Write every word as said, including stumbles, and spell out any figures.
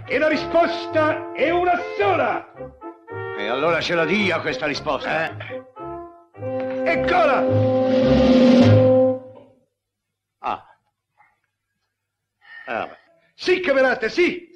E la risposta è una sola! E allora ce la dia questa risposta. Eh. Eccola! Ah. Ah, beh. Sì, camerate, sì!